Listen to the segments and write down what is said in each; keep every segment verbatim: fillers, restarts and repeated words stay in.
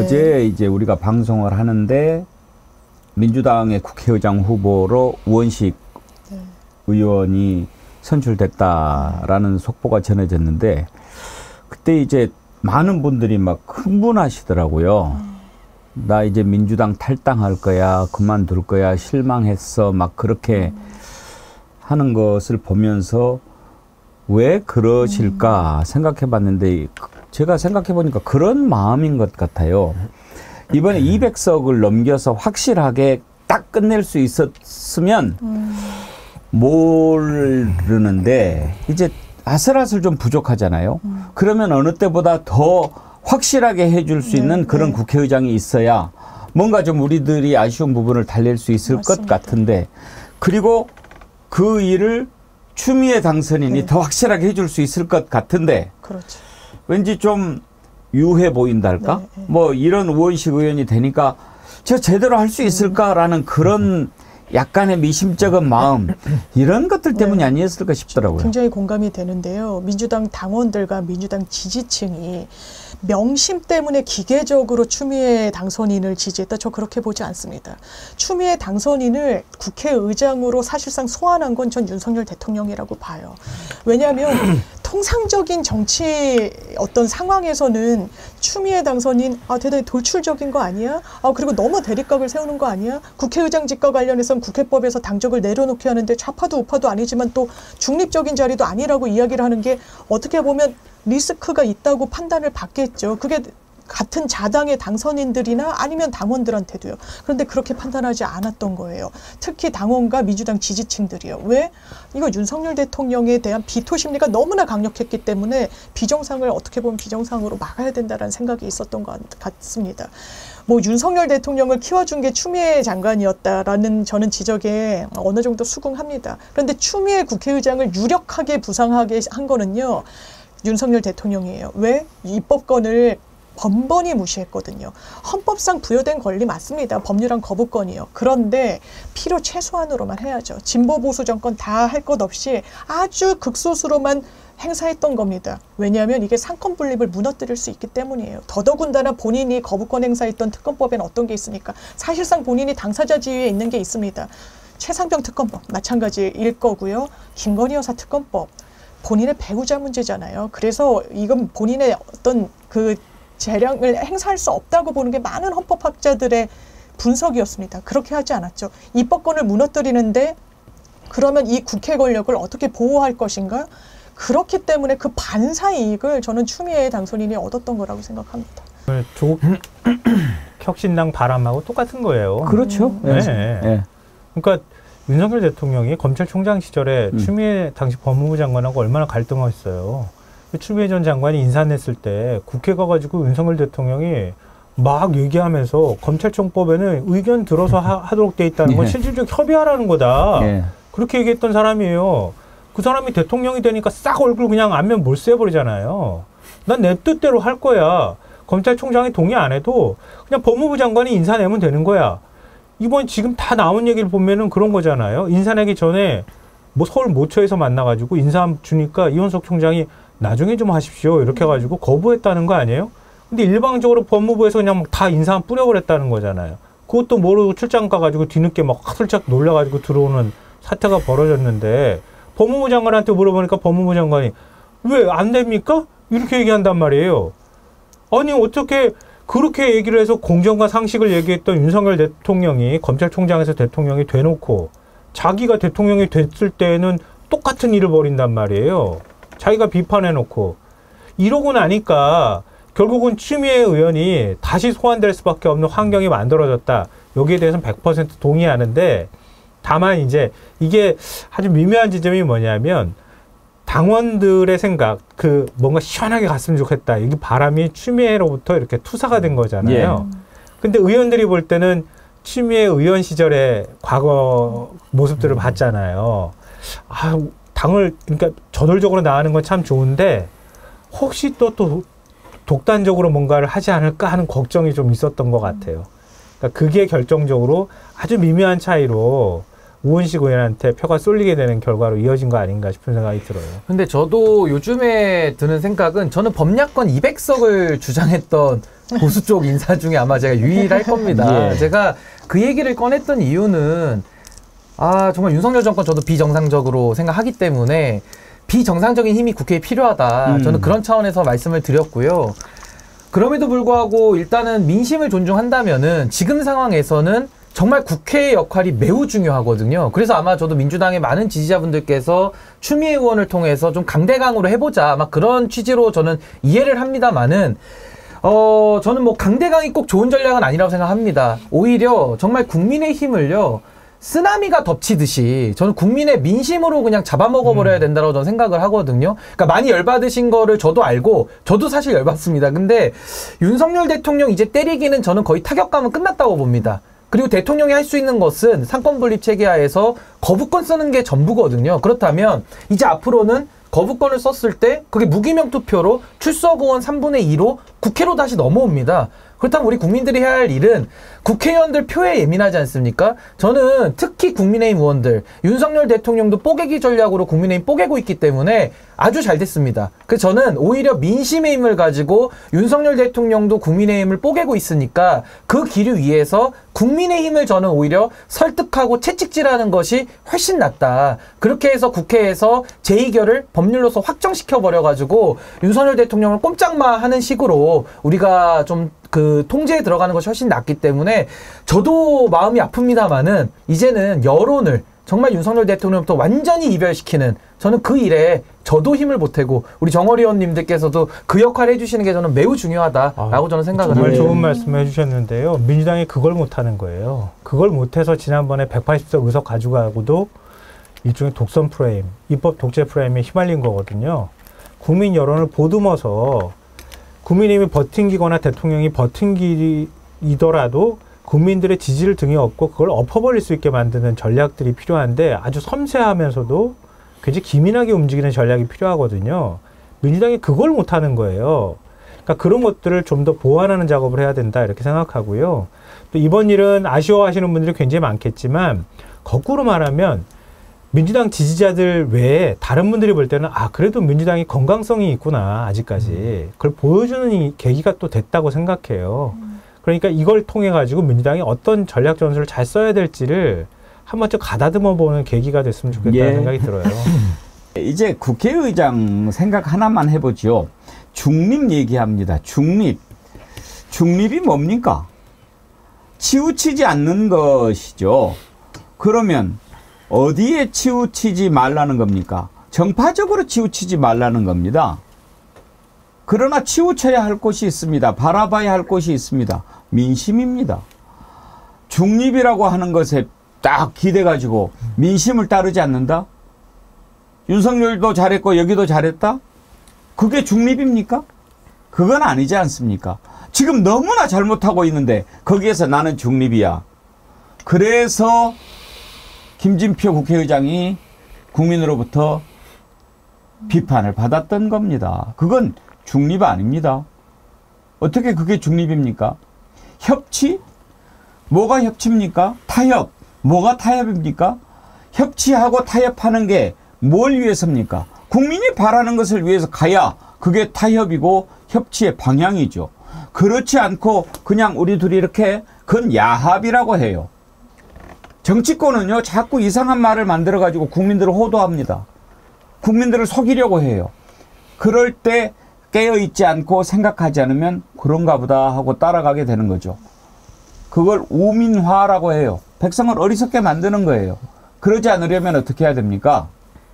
어제 이제 우리가 방송을 하는데 민주당의 국회의장 후보로 우원식 네. 의원이 선출됐다라는 속보가 전해졌는데 그때 이제 많은 분들이 막 흥분하시더라고요. 음. 나 이제 민주당 탈당할 거야, 그만둘 거야, 실망했어, 막 그렇게 음. 하는 것을 보면서 왜 그러실까 음. 생각해 봤는데 제가 생각해 보니까 그런 마음인 것 같아요. 이번에 음. 이백 석을 넘겨서 확실하게 딱 끝낼 수 있었으면 음. 모르는데 이제 아슬아슬 좀 부족하잖아요. 음. 그러면 어느 때보다 더 확실하게 해줄 수 있는 네, 그런 네. 국회의장이 있어야 뭔가 좀 우리들이 아쉬운 부분을 달랠 수 있을 맞습니다. 것 같은데 그리고 그 일을 추미애 당선인이 네. 더 확실하게 해줄 수 있을 것 같은데 그렇죠. 왠지 좀 유해 보인달까? 네, 네. 뭐 이런 우원식 의원이 되니까 저 제대로 할 수 있을까라는 그런 약간의 미심쩍은 마음 이런 것들 때문이 네. 아니었을까 싶더라고요. 굉장히 공감이 되는데요. 민주당 당원들과 민주당 지지층이 명심 때문에 기계적으로 추미애 당선인을 지지했다. 저 그렇게 보지 않습니다. 추미애 당선인을 국회의장으로 사실상 소환한 건 전 윤석열 대통령이라고 봐요. 왜냐하면 통상적인 정치 어떤 상황에서는 추미애 당선인 아 대단히 돌출적인 거 아니야? 아 그리고 너무 대립각을 세우는 거 아니야? 국회의장직과 관련해서는 국회법에서 당적을 내려놓게 하는데 좌파도 우파도 아니지만 또 중립적인 자리도 아니라고 이야기를 하는 게 어떻게 보면 리스크가 있다고 판단을 받겠죠. 그게 같은 자당의 당선인들이나 아니면 당원들한테도요. 그런데 그렇게 판단하지 않았던 거예요. 특히 당원과 민주당 지지층들이요. 왜? 이거 윤석열 대통령에 대한 비토 심리가 너무나 강력했기 때문에 비정상을 어떻게 보면 비정상으로 막아야 된다는 생각이 있었던 것 같습니다. 뭐 윤석열 대통령을 키워준 게 추미애 장관이었다라는 저는 지적에 어느 정도 수긍합니다. 그런데 추미애 국회의장을 유력하게 부상하게 한 거는요. 윤석열 대통령이에요. 왜? 입법권을 번번이 무시했거든요. 헌법상 부여된 권리 맞습니다. 법률안 거부권이요. 그런데 필요 최소한으로만 해야죠. 진보 보수 정권 다 할 것 없이 아주 극소수로만 행사했던 겁니다. 왜냐하면 이게 상권 분립을 무너뜨릴 수 있기 때문이에요. 더더군다나 본인이 거부권 행사했던 특검법에는 어떤 게 있습니까? 사실상 본인이 당사자 지위에 있는 게 있습니다. 최상병 특검법 마찬가지일 거고요. 김건희 여사 특검법 본인의 배우자 문제잖아요. 그래서 이건 본인의 어떤 그 재량을 행사할 수 없다고 보는 게 많은 헌법학자들의 분석이었습니다. 그렇게 하지 않았죠. 입법권을 무너뜨리는데 그러면 이 국회 권력을 어떻게 보호할 것인가? 그렇기 때문에 그 반사 이익을 저는 추미애 당선인이 얻었던 거라고 생각합니다. 조국 혁신당 바람하고 똑같은 거예요. 그렇죠. 음. 네. 네. 그러니까 윤석열 대통령이 검찰총장 시절에 음. 추미애 당시 법무부 장관하고 얼마나 갈등했어요. 추미애 전 장관이 인사냈을 때 국회 가가지고 윤석열 대통령이 막 얘기하면서 검찰청법에는 의견 들어서 하, 하도록 돼 있다는 건 예. 실질적 협의하라는 거다. 예. 그렇게 얘기했던 사람이에요. 그 사람이 대통령이 되니까 싹 얼굴 그냥 안면 몰수해버리잖아요. 난 내 뜻대로 할 거야. 검찰총장이 동의 안 해도 그냥 법무부 장관이 인사내면 되는 거야. 이번 지금 다 나온 얘기를 보면은 그런 거잖아요. 인사내기 전에 뭐 서울 모처에서 만나가지고 인사 주니까 이원석 총장이 나중에 좀 하십시오. 이렇게 해가지고 거부했다는 거 아니에요? 근데 일방적으로 법무부에서 그냥 막 다 인사 뿌려버렸다는 거잖아요. 그것도 모르고 출장 가가지고 뒤늦게 막 슬쩍 놀려가지고 들어오는 사태가 벌어졌는데 법무부 장관한테 물어보니까 법무부 장관이 왜 안 됩니까? 이렇게 얘기한단 말이에요. 아니 어떻게 그렇게 얘기를 해서 공정과 상식을 얘기했던 윤석열 대통령이 검찰총장에서 대통령이 돼놓고 자기가 대통령이 됐을 때는 똑같은 일을 벌인단 말이에요. 자기가 비판해놓고 이러고 나니까 결국은 추미애 의원이 다시 소환될 수밖에 없는 환경이 만들어졌다. 여기에 대해서는 백 퍼센트 동의하는데 다만 이제 이게 아주 미묘한 지점이 뭐냐면 당원들의 생각, 그 뭔가 시원하게 갔으면 좋겠다. 이게 바람이 추미애로부터 이렇게 투사가 된 거잖아요. 예. 근데 의원들이 볼 때는 추미애 의원 시절의 과거 모습들을 음. 봤잖아요. 아, 당을 그러니까 저돌적으로 나가는 건 참 좋은데 혹시 또 또 독단적으로 뭔가를 하지 않을까 하는 걱정이 좀 있었던 것 같아요. 그러니까 그게 결정적으로 아주 미묘한 차이로 우원식 의원한테 표가 쏠리게 되는 결과로 이어진 거 아닌가 싶은 생각이 들어요. 근데 저도 요즘에 드는 생각은 저는 법약권 이백 석을 주장했던 보수 쪽 인사 중에 아마 제가 유일할 겁니다. 예. 제가 그 얘기를 꺼냈던 이유는 아 정말 윤석열 정권 저도 비정상적으로 생각하기 때문에 비정상적인 힘이 국회에 필요하다. 음. 저는 그런 차원에서 말씀을 드렸고요. 그럼에도 불구하고 일단은 민심을 존중한다면은 지금 상황에서는 정말 국회의 역할이 매우 중요하거든요. 그래서 아마 저도 민주당의 많은 지지자분들께서 추미애 의원을 통해서 좀 강대강으로 해보자. 아마 그런 취지로 저는 이해를 합니다만은 어 저는 뭐 강대강이 꼭 좋은 전략은 아니라고 생각합니다. 오히려 정말 국민의 힘을요. 쓰나미가 덮치듯이 저는 국민의 민심으로 그냥 잡아먹어버려야 된다고 저는 생각을 하거든요. 그러니까 많이 열받으신 거를 저도 알고 저도 사실 열받습니다. 근데 윤석열 대통령 이제 때리기는 저는 거의 타격감은 끝났다고 봅니다. 그리고 대통령이 할 수 있는 것은 상권분립 체계하에서 거부권 쓰는 게 전부거든요. 그렇다면 이제 앞으로는 거부권을 썼을 때 그게 무기명 투표로 출석 의원 삼분의 이로 국회로 다시 넘어옵니다. 그렇다면 우리 국민들이 해야 할 일은 국회의원들 표에 예민하지 않습니까? 저는 특히 국민의힘 의원들, 윤석열 대통령도 뽀개기 전략으로 국민의힘 뽀개고 있기 때문에 아주 잘 됐습니다. 그래서 저는 오히려 민심의 힘을 가지고 윤석열 대통령도 국민의힘을 뽀개고 있으니까 그 기류 위에서 국민의힘을 저는 오히려 설득하고 채찍질하는 것이 훨씬 낫다. 그렇게 해서 국회에서 제의결을 법률로서 확정시켜버려가지고 윤석열 대통령을 꼼짝마 하는 식으로 우리가 좀 그 통제에 들어가는 것이 훨씬 낫기 때문에 저도 마음이 아픕니다만은 이제는 여론을 정말 윤석열 대통령부터 완전히 이별시키는 저는 그 일에 저도 힘을 보태고 우리 정어리 의원님들께서도 그 역할을 해주시는 게 저는 매우 중요하다라고 아, 저는 생각을 정말 합니다. 좋은 말씀을 해주셨는데요. 민주당이 그걸 못하는 거예요. 그걸 못해서 지난번에 백팔십 석 의석 가져가고도 일종의 독선 프레임, 입법 독재 프레임에 휘말린 거거든요. 국민 여론을 보듬어서 국민의힘이 버팅기거나 대통령이 버팅기더라도 국민들의 지지를 등에 업고 그걸 엎어버릴 수 있게 만드는 전략들이 필요한데 아주 섬세하면서도 굉장히 기민하게 움직이는 전략이 필요하거든요. 민주당이 그걸 못하는 거예요. 그러니까 그런 것들을 좀 더 보완하는 작업을 해야 된다 이렇게 생각하고요. 또 이번 일은 아쉬워하시는 분들이 굉장히 많겠지만 거꾸로 말하면 민주당 지지자들 외에 다른 분들이 볼 때는 아 그래도 민주당이 건강성이 있구나 아직까지 그걸 보여주는 이 계기가 또 됐다고 생각해요. 그러니까 이걸 통해 가지고 민주당이 어떤 전략 전술을 잘 써야 될지를 한 번쯤 가다듬어 보는 계기가 됐으면 좋겠다는 예. 생각이 들어요. 이제 국회의장 생각 하나만 해보죠. 중립 얘기합니다. 중립. 중립이 뭡니까? 치우치지 않는 것이죠. 그러면 어디에 치우치지 말라는 겁니까? 정파적으로 치우치지 말라는 겁니다. 그러나 치우쳐야 할 곳이 있습니다. 바라봐야 할 곳이 있습니다. 민심입니다. 중립이라고 하는 것에 딱 기대가지고 민심을 따르지 않는다? 윤석열도 잘했고 여기도 잘했다? 그게 중립입니까? 그건 아니지 않습니까? 지금 너무나 잘못하고 있는데 거기에서 나는 중립이야. 그래서 김진표 국회의장이 국민으로부터 비판을 받았던 겁니다. 그건 중립 아닙니다. 어떻게 그게 중립입니까? 협치? 뭐가 협치입니까? 타협. 뭐가 타협입니까? 협치하고 타협하는 게 뭘 위해서입니까? 국민이 바라는 것을 위해서 가야 그게 타협이고 협치의 방향이죠. 그렇지 않고 그냥 우리 둘이 이렇게 그건 야합이라고 해요. 정치권은요 자꾸 이상한 말을 만들어가지고 국민들을 호도합니다. 국민들을 속이려고 해요. 그럴 때 깨어있지 않고 생각하지 않으면 그런가 보다 하고 따라가게 되는 거죠. 그걸 우민화라고 해요. 백성을 어리석게 만드는 거예요. 그러지 않으려면 어떻게 해야 됩니까?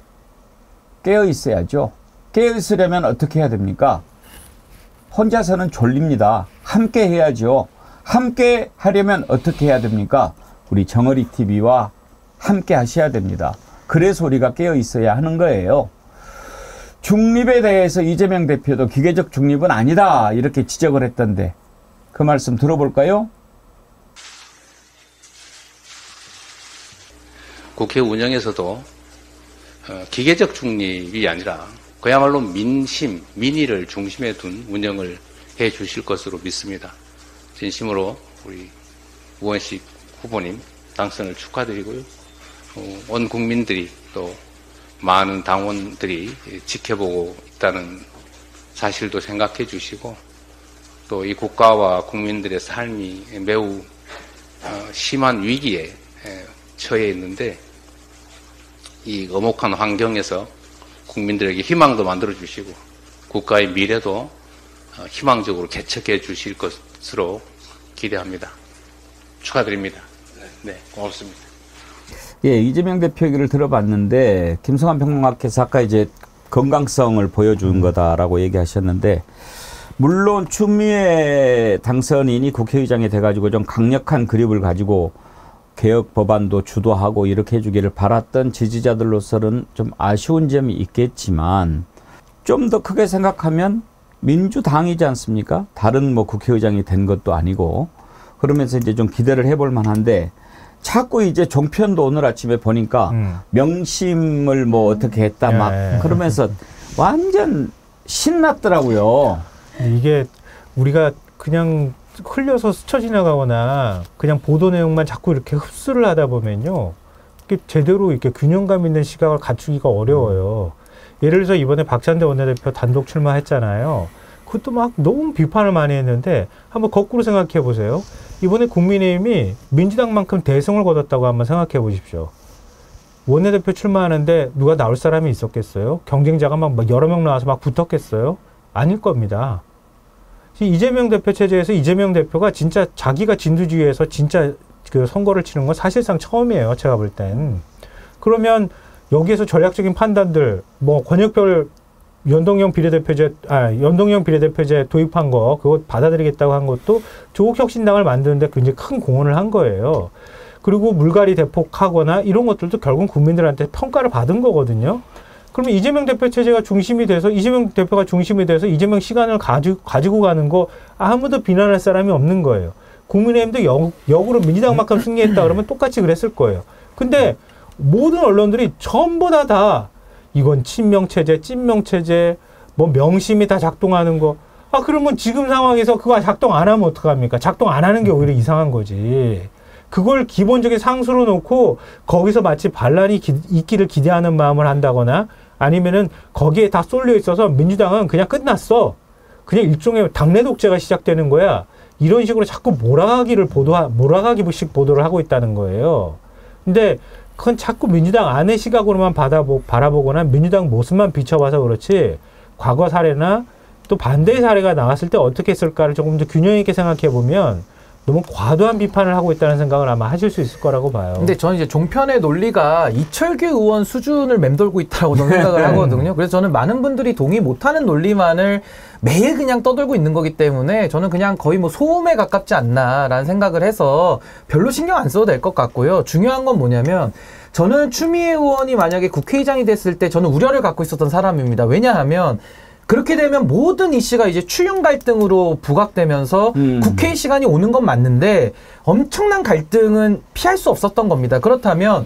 깨어있어야죠. 깨어있으려면 어떻게 해야 됩니까? 혼자서는 졸립니다. 함께 해야죠. 함께 하려면 어떻게 해야 됩니까? 우리 정어리 티비와 함께 하셔야 됩니다. 그래서 우리가 깨어 있어야 하는 거예요. 중립에 대해서 이재명 대표도 기계적 중립은 아니다 이렇게 지적을 했던데 그 말씀 들어볼까요? 국회 운영에서도 어, 기계적 중립이 아니라 그야말로 민심, 민의를 중심에 둔 운영을 해 주실 것으로 믿습니다. 진심으로 우리 우원식 후보님 당선을 축하드리고요. 온 국민들이 또 많은 당원들이 지켜보고 있다는 사실도 생각해 주시고 또 이 국가와 국민들의 삶이 매우 심한 위기에 처해 있는데 이 엄혹한 환경에서 국민들에게 희망도 만들어 주시고 국가의 미래도 희망적으로 개척해 주실 것으로 기대합니다. 축하드립니다. 네, 고맙습니다. 예, 이재명 대표 얘기를 들어봤는데 김성환 평론가께서 아까 이제 건강성을 보여준 거다라고 얘기하셨는데 물론 추미애 당선인이 국회의장이 돼가지고 좀 강력한 그립을 가지고 개혁 법안도 주도하고 이렇게 해주기를 바랐던 지지자들로서는 좀 아쉬운 점이 있겠지만 좀 더 크게 생각하면 민주당이지 않습니까? 다른 뭐 국회의장이 된 것도 아니고 그러면서 이제 좀 기대를 해볼 만한데 자꾸 이제 종편도 오늘 아침에 보니까 음. 명심을 뭐 어떻게 했다 막 예. 그러면서 완전 신났더라고요. 이게 우리가 그냥 흘려서 스쳐 지나가거나 그냥 보도 내용만 자꾸 이렇게 흡수를 하다 보면요. 이게 제대로 이렇게 균형감 있는 시각을 갖추기가 어려워요. 예를 들어서 이번에 박찬대 원내대표 단독 출마했잖아요. 그것도 막 너무 비판을 많이 했는데 한번 거꾸로 생각해 보세요. 이번에 국민의힘이 민주당만큼 대승을 거뒀다고 한번 생각해 보십시오. 원내대표 출마하는데 누가 나올 사람이 있었겠어요? 경쟁자가 막 여러 명 나와서 막 붙었겠어요? 아닐 겁니다. 이재명 대표 체제에서 이재명 대표가 진짜 자기가 진두지휘에서 진짜 그 선거를 치는 건 사실상 처음이에요. 제가 볼 땐. 그러면 여기에서 전략적인 판단들, 뭐 권역별 연동형 비례대표제, 아, 연동형 비례대표제 도입한 거, 그거 받아들이겠다고 한 것도 조국 혁신당을 만드는데 굉장히 큰 공헌을 한 거예요. 그리고 물갈이 대폭하거나 이런 것들도 결국 국민들한테 평가를 받은 거거든요. 그러면 이재명 대표 체제가 중심이 돼서 이재명 대표가 중심이 돼서 이재명 시간을 가지고, 가지고 가는 거 아무도 비난할 사람이 없는 거예요. 국민의힘도 역, 역으로 민주당만큼 승리했다 그러면 똑같이 그랬을 거예요. 근데 모든 언론들이 전부 다 다 이건 친명체제, 찐명체제, 뭐 명심이 다 작동하는 거. 아 그러면 지금 상황에서 그거 작동 안 하면 어떡합니까? 작동 안 하는 게 오히려 이상한 거지. 그걸 기본적인 상수로 놓고 거기서 마치 반란이 기, 있기를 기대하는 마음을 한다거나 아니면은 거기에 다 쏠려 있어서 민주당은 그냥 끝났어. 그냥 일종의 당내 독재가 시작되는 거야. 이런 식으로 자꾸 몰아가기를 보도하, 몰아가기식 보도를 하고 있다는 거예요. 근데 그건 자꾸 민주당 안의 시각으로만 받아보, 바라보거나 민주당 모습만 비춰봐서 그렇지 과거 사례나 또 반대의 사례가 나왔을 때 어떻게 했을까를 조금 더 균형 있게 생각해 보면 너무 과도한 비판을 하고 있다는 생각을 아마 하실 수 있을 거라고 봐요. 근데 저는 이제 종편의 논리가 이철규 의원 수준을 맴돌고 있다고 저는 생각을 하거든요. 그래서 저는 많은 분들이 동의 못하는 논리만을 매일 그냥 떠들고 있는 거기 때문에 저는 그냥 거의 뭐 소음에 가깝지 않나라는 생각을 해서 별로 신경 안 써도 될 것 같고요. 중요한 건 뭐냐면 저는 추미애 의원이 만약에 국회의장이 됐을 때 저는 우려를 갖고 있었던 사람입니다. 왜냐하면 그렇게 되면 모든 이슈가 이제 추윤 갈등으로 부각되면서 음. 국회의 시간이 오는 건 맞는데 엄청난 갈등은 피할 수 없었던 겁니다. 그렇다면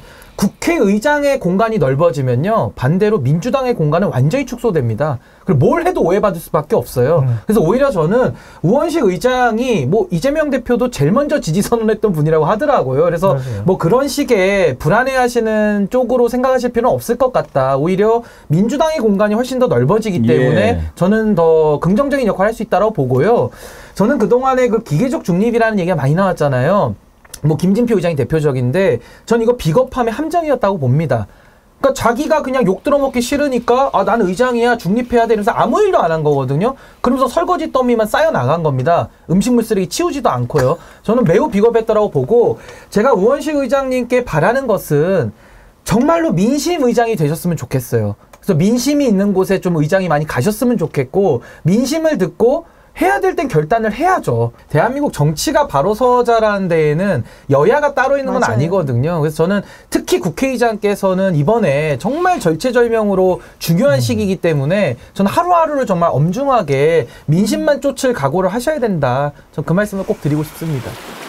국회의장의 공간이 넓어지면요. 반대로 민주당의 공간은 완전히 축소됩니다. 그리고 뭘 해도 오해받을 수밖에 없어요. 음. 그래서 오히려 저는 우원식 의장이 뭐 이재명 대표도 제일 먼저 지지 선언했던 분이라고 하더라고요. 그래서 맞아요. 뭐 그런 식의 불안해하시는 쪽으로 생각하실 필요는 없을 것 같다. 오히려 민주당의 공간이 훨씬 더 넓어지기 때문에 예. 저는 더 긍정적인 역할을 할 수 있다고 보고요. 저는 그동안에 그 기계적 중립이라는 얘기가 많이 나왔잖아요. 뭐 김진표 의장이 대표적인데 전 이거 비겁함의 함정이었다고 봅니다. 그러니까 자기가 그냥 욕 들어먹기 싫으니까 아 나는 의장이야 중립해야 돼 이러면서 아무 일도 안 한 거거든요. 그러면서 설거지 더미만 쌓여 나간 겁니다. 음식물 쓰레기 치우지도 않고요. 저는 매우 비겁했다고 보고 제가 우원식 의장님께 바라는 것은 정말로 민심 의장이 되셨으면 좋겠어요. 그래서 민심이 있는 곳에 좀 의장이 많이 가셨으면 좋겠고 민심을 듣고 해야 될 땐 결단을 해야죠. 대한민국 정치가 바로 서자라는 데에는 여야가 따로 있는 건 맞아요. 아니거든요. 그래서 저는 특히 국회의장께서는 이번에 정말 절체절명으로 중요한 음. 시기이기 때문에 저는 하루하루를 정말 엄중하게 민심만 쫓을 각오를 하셔야 된다. 전 그 말씀을 꼭 드리고 싶습니다.